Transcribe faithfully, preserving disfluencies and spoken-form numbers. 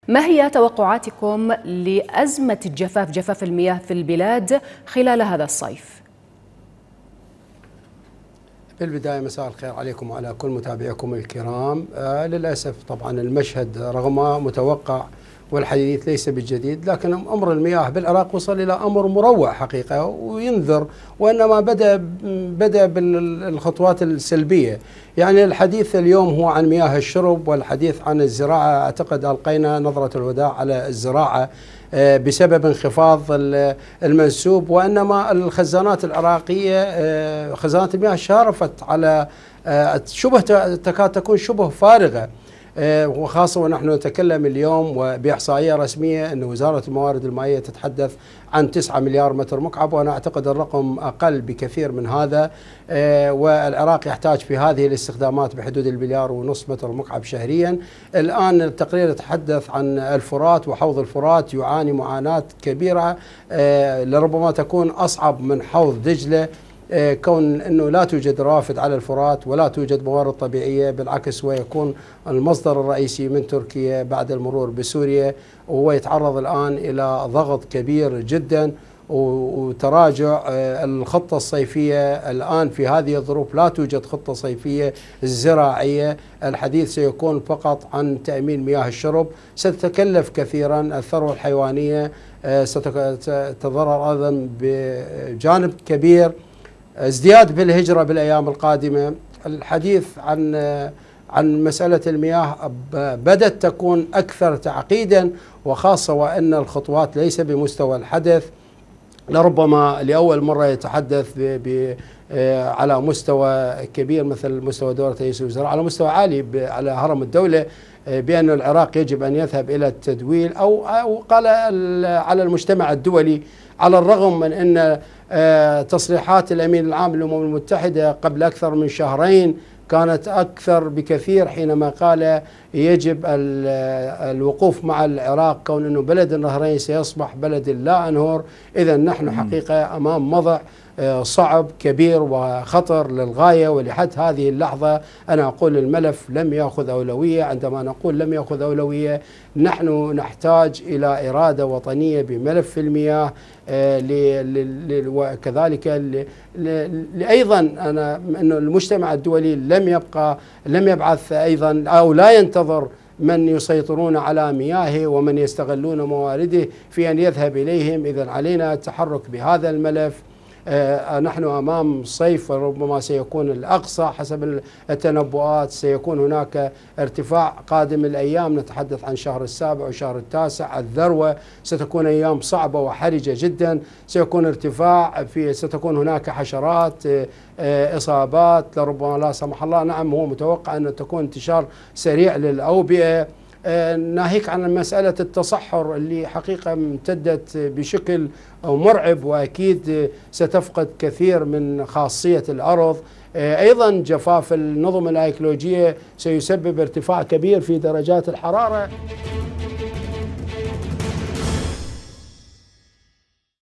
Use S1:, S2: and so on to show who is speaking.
S1: ما هي توقعاتكم لأزمة الجفاف جفاف المياه في البلاد خلال هذا الصيف؟
S2: بالبداية مساء الخير عليكم وعلى كل متابعيكم الكرام. آه للأسف طبعا المشهد رغم متوقع والحديث ليس بالجديد، لكن أمر المياه بالعراق وصل إلى أمر مروع حقيقة وينذر، وإنما بدأ بدأ بالخطوات السلبية. يعني الحديث اليوم هو عن مياه الشرب والحديث عن الزراعة. أعتقد ألقينا نظرة الوداع على الزراعة بسبب انخفاض المنسوب، وإنما الخزانات العراقية خزانات المياه شارفت على شبه تكاد تكون شبه فارغة، وخاصة ونحن نتكلم اليوم وبإحصائية رسمية أن وزارة الموارد المائية تتحدث عن تسعة مليار متر مكعب، وأنا أعتقد الرقم أقل بكثير من هذا، والعراق يحتاج في هذه الاستخدامات بحدود المليار ونصف متر مكعب شهريا. الآن التقرير يتحدث عن الفرات، وحوض الفرات يعاني معاناة كبيرة لربما تكون أصعب من حوض دجلة، كون أنه لا توجد روافد على الفرات ولا توجد موارد طبيعية، بالعكس ويكون المصدر الرئيسي من تركيا بعد المرور بسوريا، وهو يتعرض الآن إلى ضغط كبير جدا وتراجع الخطة الصيفية. الآن في هذه الظروف لا توجد خطة صيفية زراعية، الحديث سيكون فقط عن تأمين مياه الشرب. ستتكلف كثيرا الثروة الحيوانية، ستتضرر أيضا بجانب كبير، ازدياد بالهجرة بالأيام القادمة. الحديث عن عن مسألة المياه بدأت تكون أكثر تعقيدا، وخاصة وأن الخطوات ليس بمستوى الحدث. لربما لأول مرة يتحدث ب ب على مستوى كبير مثل مستوى دورة رئيس الوزراء، على مستوى عالي على هرم الدولة، بأن العراق يجب أن يذهب إلى التدويل، أو أو قال على المجتمع الدولي، على الرغم من أن تصريحات الأمين العام للأمم المتحدة قبل أكثر من شهرين كانت أكثر بكثير، حينما قال يجب الوقوف مع العراق كون أنه بلد النهرين سيصبح بلد لا أنهر. إذا نحن حقيقة أمام وضع صعب كبير وخطر للغاية، ولحد هذه اللحظة أنا أقول الملف لم يأخذ أولوية. عندما نقول لم يأخذ أولوية، نحن نحتاج إلى إرادة وطنية بملف المياه، وكذلك أيضا أنا أنه المجتمع الدولي لم يبقى لم يبعث أيضا أو لا ينتظر من يسيطرون على مياهه ومن يستغلون موارده في أن يذهب إليهم. إذا علينا التحرك بهذا الملف. آه نحن أمام صيف ربما سيكون الأقصى حسب التنبؤات، سيكون هناك ارتفاع قادم الأيام، نتحدث عن شهر السابع وشهر التاسع، الذروة ستكون أيام صعبة وحرجة جدا، سيكون ارتفاع في ستكون هناك حشرات، آه إصابات لربما لا سمح الله. نعم هو متوقع أن تكون انتشار سريع للأوبئة. ناهيك عن مسألة التصحر اللي حقيقة امتدت بشكل مرعب، وأكيد ستفقد كثير من خاصية الأرض. أيضا جفاف النظم الأيكولوجية سيسبب ارتفاع كبير في درجات الحرارة.